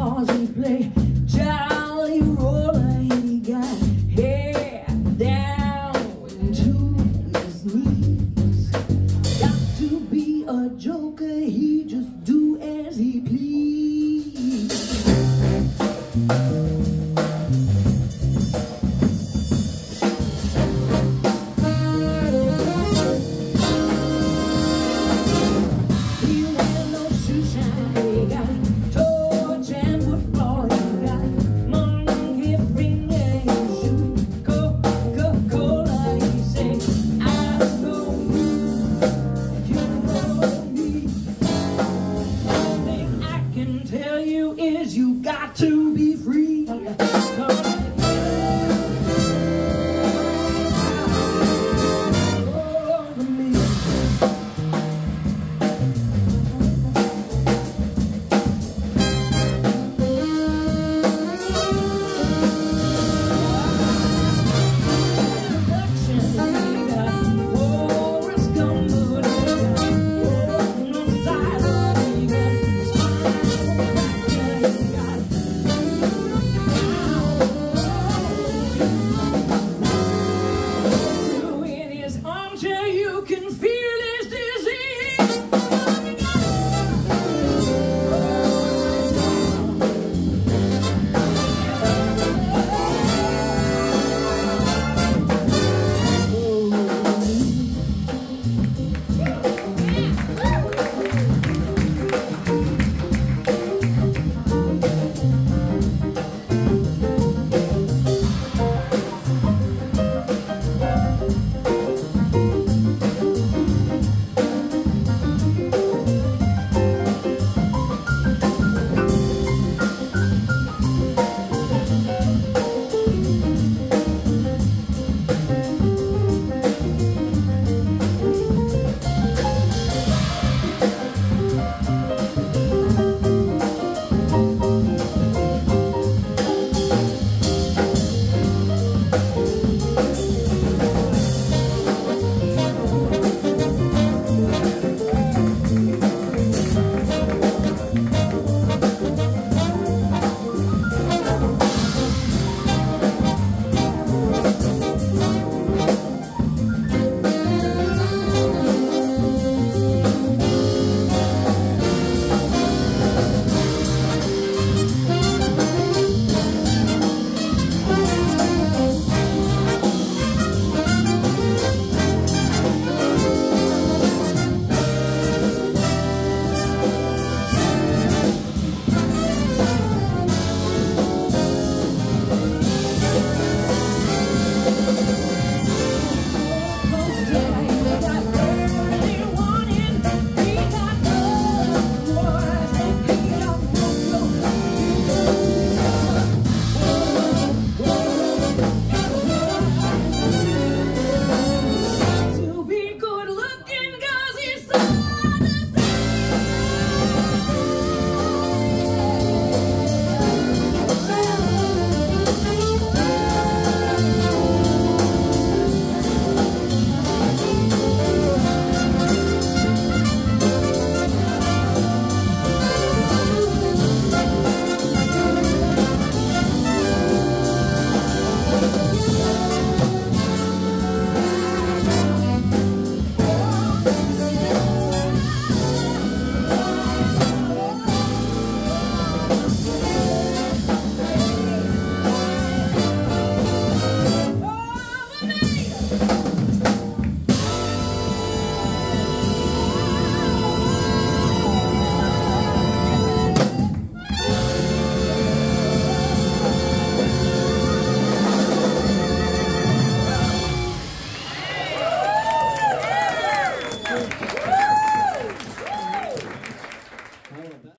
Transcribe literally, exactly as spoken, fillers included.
cause he play jolly roller. He got hair down to his knees. Got to be a joker, he just do as he please. He wear no shoe shine, he got torch and football, he got monkey finger, he shoot Coca-Cola. He say, I know you, you know me. Only thing I can tell you is you got to be free. Come